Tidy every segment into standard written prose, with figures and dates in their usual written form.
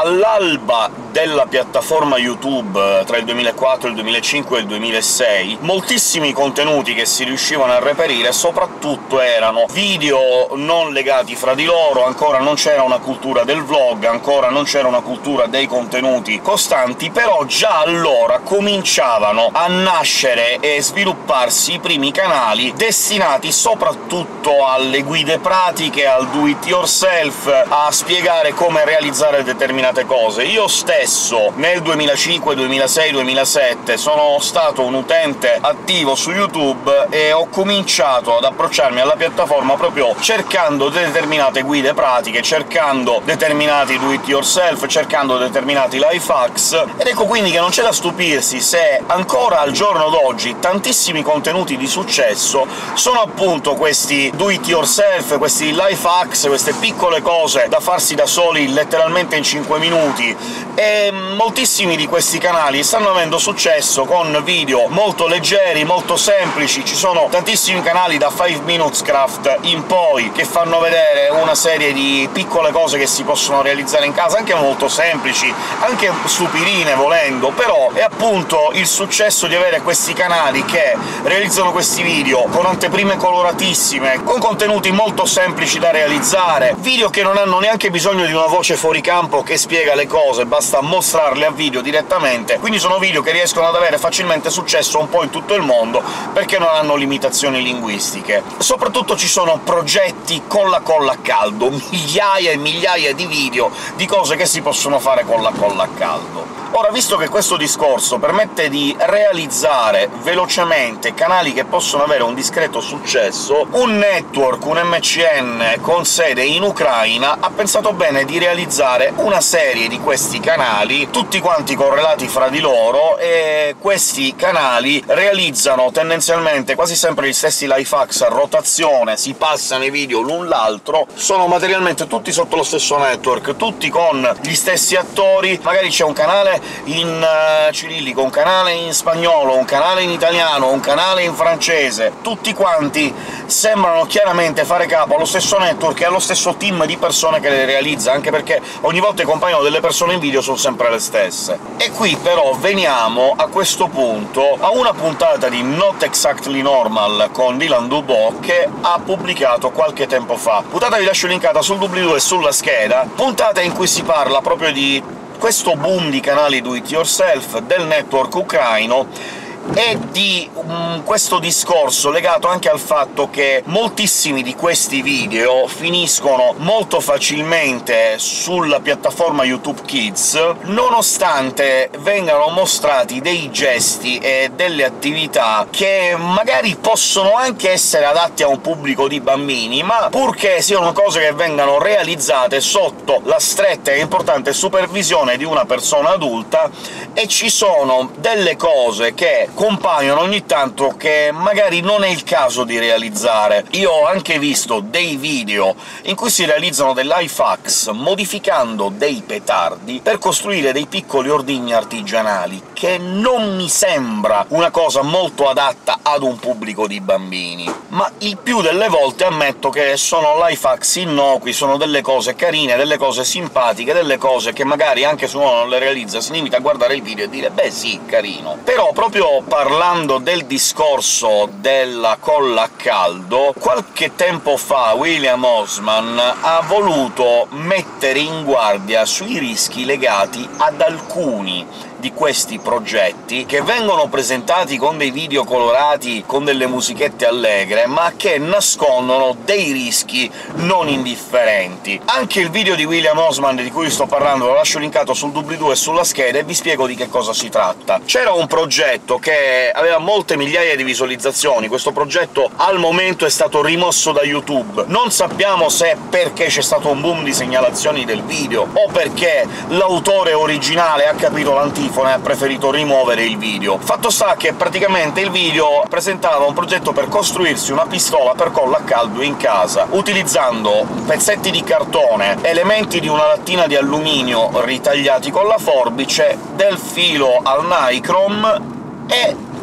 all'alba della piattaforma YouTube, tra il 2004, il 2005 e il 2006, moltissimi contenuti che si riuscivano a reperire soprattutto erano video non legati fra di loro, ancora non c'era una cultura del vlog, ancora non c'era una cultura dei contenuti costanti, però già allora cominciavano a nascere e svilupparsi i primi canali destinati soprattutto alle guide pratiche, al do it yourself, a spiegare come realizzare determinate cose. Io stesso nel 2005, 2006, 2007 sono stato un utente attivo su YouTube e ho cominciato ad approcciarmi alla piattaforma proprio cercando determinate guide pratiche, cercando determinati do it yourself, cercando determinati life hacks, ed ecco quindi che non c'è da stupirsi se ancora al giorno d'oggi tantissimi contenuti di successo sono appunto questi do it yourself, questi life hacks, queste piccole cose da farsi da soli letteralmente in 5 minuti, e moltissimi di questi canali stanno avendo successo con video molto leggeri, molto semplici. Ci sono tantissimi canali da 5 Minutes Craft in poi che fanno vedere una serie di piccole cose che si possono realizzare in casa, anche molto semplici, anche stupidine volendo, però è appunto il successo di avere questi canali che realizzano questi video con anteprime coloratissime, con contenuti molto semplici da realizzare, video che non hanno neanche bisogno di una voce fuori campo che spiega le cose, basta mostrarle a video direttamente, quindi sono video che riescono ad avere facilmente successo un po' in tutto il mondo, perché non hanno limitazioni linguistiche. Soprattutto ci sono progetti con la colla a caldo, migliaia e migliaia di video di cose che si possono fare con la colla a caldo. Ora, visto che questo discorso permette di realizzare velocemente canali che possono avere un discreto successo, un network, un MCN con sede in Ucraina, ha pensato bene di realizzare una serie di questi canali, tutti quanti correlati fra di loro, e questi canali realizzano tendenzialmente quasi sempre gli stessi life hacks a rotazione, si passano i video l'un l'altro, sono materialmente tutti sotto lo stesso network, tutti con gli stessi attori, magari c'è un canale in cirillico, un canale in spagnolo, un canale in italiano, un canale in francese, tutti quanti sembrano chiaramente fare capo allo stesso network e allo stesso team di persone che le realizza, anche perché ogni volta che compaiono delle persone in video sono sempre le stesse. E qui però veniamo, a questo punto, a una puntata di Not Exactly Normal con Dylan Duboc che ha pubblicato qualche tempo fa. Puntata vi lascio linkata sul doobly-doo e sulla scheda, puntata in cui si parla proprio di questo boom di canali do it yourself, del network ucraino, e di questo discorso legato anche al fatto che moltissimi di questi video finiscono molto facilmente sulla piattaforma YouTube Kids, nonostante vengano mostrati dei gesti e delle attività che magari possono anche essere adatti a un pubblico di bambini, ma purché siano cose che vengano realizzate sotto la stretta e importante supervisione di una persona adulta, e ci sono delle cose che compaiono ogni tanto che magari non è il caso di realizzare. Io ho anche visto dei video in cui si realizzano dei life hacks modificando dei petardi per costruire dei piccoli ordigni artigianali, che non mi sembra una cosa molto adatta ad un pubblico di bambini. Ma il più delle volte ammetto che sono life hacks innocui, sono delle cose carine, delle cose simpatiche, delle cose che magari anche se uno non le realizza si limita a guardare il video e dire «beh sì, carino». Però proprio parlando del discorso della colla a caldo, qualche tempo fa William Osman ha voluto mettere in guardia sui rischi legati ad alcuni di questi progetti, che vengono presentati con dei video colorati, con delle musichette allegre, ma che nascondono dei rischi non indifferenti. Anche il video di William Osman di cui sto parlando lo lascio linkato sul doobly-doo e sulla scheda, e vi spiego di che cosa si tratta. C'era un progetto che aveva molte migliaia di visualizzazioni, questo progetto al momento è stato rimosso da YouTube. Non sappiamo se perché c'è stato un boom di segnalazioni del video, o perché l'autore originale ha capito l'antifona e ha preferito rimuovere il video. Fatto sta che praticamente il video presentava un progetto per costruirsi una pistola per colla a caldo in casa, utilizzando pezzetti di cartone, elementi di una lattina di alluminio ritagliati con la forbice, del filo al nichrome e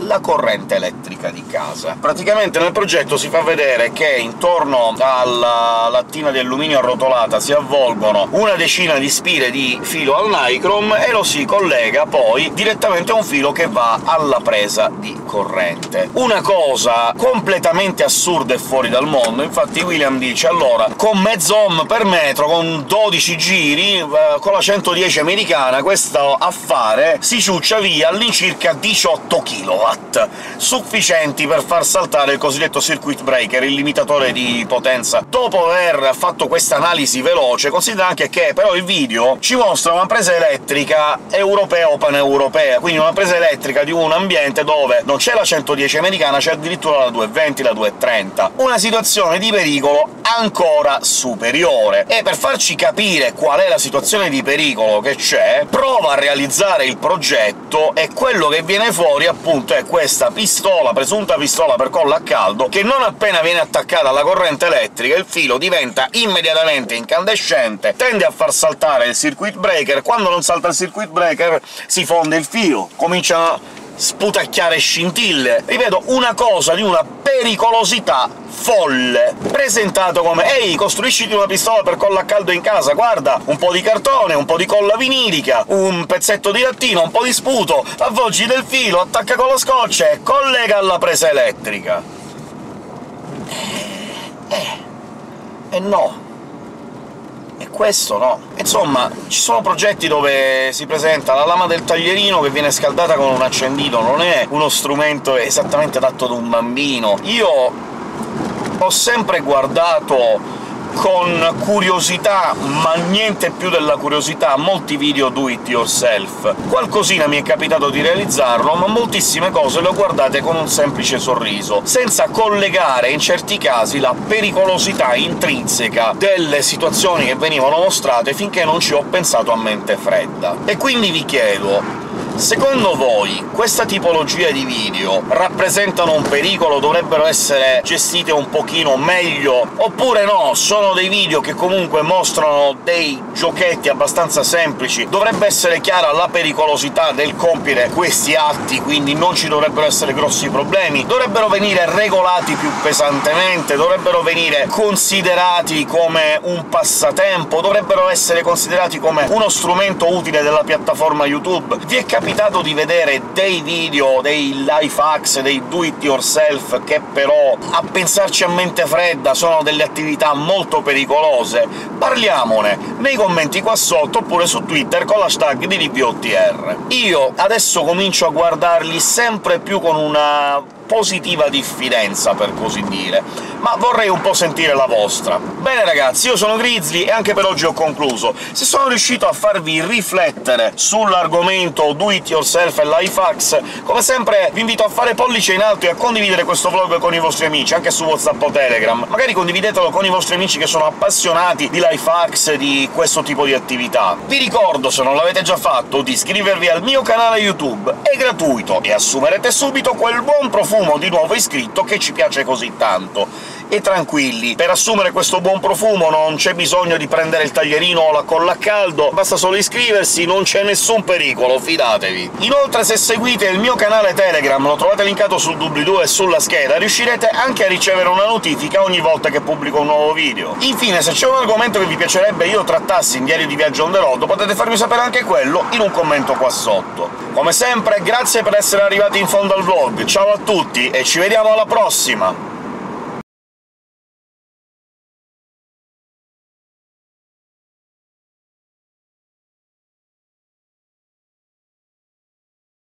la corrente elettrica di casa. Praticamente nel progetto si fa vedere che intorno alla lattina di alluminio arrotolata si avvolgono una decina di spire di filo al nichrome e lo si collega poi direttamente a un filo che va alla presa di corrente. Una cosa completamente assurda e fuori dal mondo. Infatti William dice «Allora, con mezzo ohm per metro, con 12 giri, con la 110 americana, questo affare si ciuccia via all'incirca 18 kW, sufficienti per far saltare il cosiddetto circuit breaker, il limitatore di potenza». Dopo aver fatto questa analisi veloce, considera anche che però il video ci mostra una presa elettrica europea o paneuropea, quindi una presa elettrica di un ambiente dove non c'è la 110 americana, c'è addirittura la 220, la 230. Una situazione di pericolo ancora superiore. E per farci capire qual è la situazione di pericolo che c'è, prova a realizzare il progetto, e quello che viene fuori appunto è questa pistola, presunta pistola per colla a caldo, che non appena viene attaccata alla corrente elettrica il filo diventa immediatamente incandescente, tende a far saltare il circuit breaker. Quando non salta il circuit breaker si fonde il filo, cominciano a sputacchiare scintille. Ripeto, una cosa di una pericolosità folle, presentato come «Ehi, costruisciti una pistola per colla a caldo in casa, guarda, un po' di cartone, un po' di colla vinilica, un pezzetto di lattina, un po' di sputo, avvolgi del filo, attacca con lo scotch e collega alla presa elettrica». No. E questo no. Insomma, ci sono progetti dove si presenta la lama del taglierino che viene scaldata con un accendino, non è uno strumento esattamente adatto ad un bambino. Io ho sempre guardato con curiosità, ma niente più della curiosità, molti video do it yourself. Qualcosina mi è capitato di realizzarlo, ma moltissime cose le ho guardate con un semplice sorriso, senza collegare in certi casi la pericolosità intrinseca delle situazioni che venivano mostrate, finché non ci ho pensato a mente fredda. E quindi vi chiedo: secondo voi questa tipologia di video rappresentano un pericolo, dovrebbero essere gestite un pochino meglio, oppure no, sono dei video che comunque mostrano dei giochetti abbastanza semplici, dovrebbe essere chiara la pericolosità del compiere questi atti, quindi non ci dovrebbero essere grossi problemi, dovrebbero venire regolati più pesantemente, dovrebbero venire considerati come un passatempo, dovrebbero essere considerati come uno strumento utile della piattaforma YouTube? Vi è capitato di vedere dei video, dei life hacks, dei do it yourself, che però, a pensarci a mente fredda, sono delle attività molto pericolose? Parliamone nei commenti qua sotto, oppure su Twitter con l'hashtag DDPOTR. Io adesso comincio a guardarli sempre più con una positiva diffidenza, per così dire, ma vorrei un po' sentire la vostra. Bene ragazzi, io sono Grizzly e anche per oggi ho concluso. Se sono riuscito a farvi riflettere sull'argomento do it yourself e life hacks, come sempre vi invito a fare pollice in alto e a condividere questo vlog con i vostri amici, anche su WhatsApp o Telegram. Magari condividetelo con i vostri amici che sono appassionati di life hacks e di questo tipo di attività. Vi ricordo, se non l'avete già fatto, di iscrivervi al mio canale YouTube, è gratuito, e assumerete subito quel buon profumo di nuovo iscritto che ci piace così tanto. E tranquilli, per assumere questo buon profumo non c'è bisogno di prendere il taglierino o la colla a caldo, basta solo iscriversi, non c'è nessun pericolo, fidatevi! Inoltre, se seguite il mio canale Telegram, lo trovate linkato sul doobly-doo e sulla scheda, riuscirete anche a ricevere una notifica ogni volta che pubblico un nuovo video. Infine, se c'è un argomento che vi piacerebbe io trattassi in Diario di Viaggio on the road, potete farmi sapere anche quello in un commento qua sotto. Come sempre, grazie per essere arrivati in fondo al vlog, ciao a tutti e ci vediamo alla prossima!